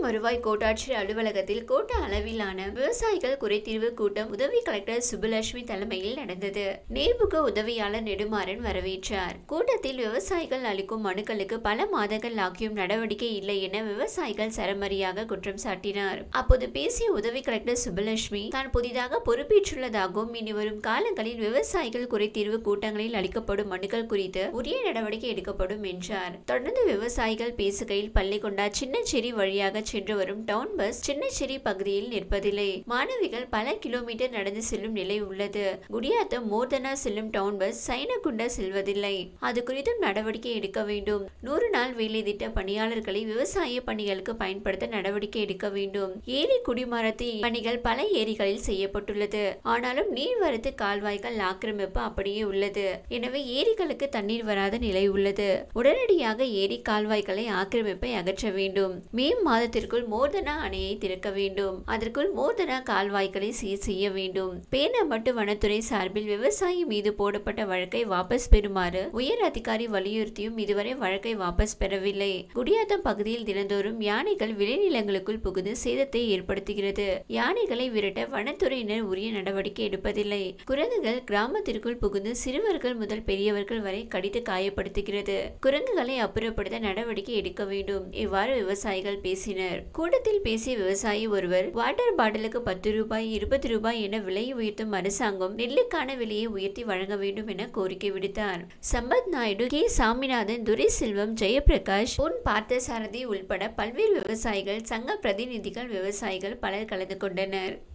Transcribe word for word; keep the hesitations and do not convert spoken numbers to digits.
வருவாய் கோட்டாட்சியர் அலுவலகத்தில் கோட்ட அளவிலான விவசாயிகள் குறைதீர்வு கூட்டம் உதவி கலெக்டர் சுப்புலட்சுமி தலைமையில் நடந்தது. நேர்முக உதவியாளர் நெடுமாறன் வரவேற்றார். கூட்டத்தில் விவசாயிகள் அளிக்கும் மனுக்களுக்கு பல மாதங்கள் ஆகியும் நடவடிக்கை இல்லை என விவசாயிகள் சரமரியாக குற்றம் சாட்டினார். அப்போது பேசிய உதவி கலெக்டர் சுப்புலட்சுமி தான் புதிதாக பொறுப்பேற்றுள்ளதாகவும் இனி வரும் காலங்களில் விவசாயிகள் குறைதீர்வு கூட்டங்களில் அளிக்கப்படும் மனுக்கள் குறித்து உரிய நடவடிக்கை எடுக்கப்படும் என்றார். தொடர்ந்து விவசாயிகள் பேசுகையில் பள்ளிகொண்டா சின்னச்சேரி வழியாக சென்று வரும் டவுன் பஸ் சின்னச்சேரி பகுதியில் நிற்பதில்லை. மாணவிகள் பல கிலோமீட்டர் நடந்து செல்லும் நிலை உள்ளது. குடியாத்தம் மோர்தனா செல்லும் டவுன் பஸ் சைனகுண்டா செல்வதில்லை. அது குறித்தும் நடவடிக்கை எடுக்க வேண்டும். நூறு நாள் வேலை திட்ட பணியாளர்களை விவசாய பணிகளுக்கு பயன்படுத்த நடவடிக்கை எடுக்க வேண்டும். ஏரி குடிமரத்து பணிகள் பல ஏரிகளில் செய்யப்பட்டுள்ளது. ஆனாலும் நீர்வரத்து கால்வாய்கள் ஆக்கிரமிப்பு அப்படியே உள்ளது. எனவே ஏரிகளுக்கு தண்ணீர் வராத நிலை உள்ளது. உடனடியாக ஏரி கால்வாய்களை ஆக்கிரமிப்பை அகற்ற வேண்டும். மே மாதத்திற்குள் மோர்தனா அணையை திறக்க வேண்டும். அதற்குள் மோர்தனா கால்வாய்களை சீர் செய்ய வேண்டும். பேனமட்டு வனத்துறை சார்பில் விவசாயி மீது போடப்பட்ட வழக்கை வாபஸ் பெறுமாறு உயர் அதிகாரி வலியுறுத்தியும் இதுவரை வழக்கை வாபஸ் பெறவில்லை. குடியாத்தம் பகுதியில் தினந்தோறும் யானைகள் விளைநிலங்களுக்குள் புகுந்து சேதத்தை ஏற்படுத்துகிறது. யானைகளை விரட்ட வனத்துறையினர் உரிய நடவடிக்கை எடுப்பதில்லை. குரங்குகள் கிராமத்திற்குள் புகுந்து சிறுவர்கள் முதல் பெரியவர்கள் வரை கடித்து காயப்படுத்துகிறது. குரங்குகளை அப்புறப்படுத்த நடவடிக்கை எடுக்க வேண்டும். இவ்வாறு விவசாயிகள் பேசினர். கூட்டத்தில் பேசிய விவசாயி ஒருவர் வாட்டர் பாட்டிலுக்கு பத்து ரூபாய் இருபது ரூபாய் என விலை உயர்த்தும் அரசாங்கம் நெல்லுக்கான விலையை உயர்த்தி வழங்க வேண்டும் என கோரிக்கை விடுத்தார். சம்பத் நாயுடு, கே சாமிநாதன், துரை செல்வம், ஜெயபிரகாஷ், பொன் பார்த்தசாரதி உள்பட பல்வேறு விவசாயிகள், சங்க பிரதிநிதிகள், விவசாயிகள் பலர் கலந்து கொண்டனர்.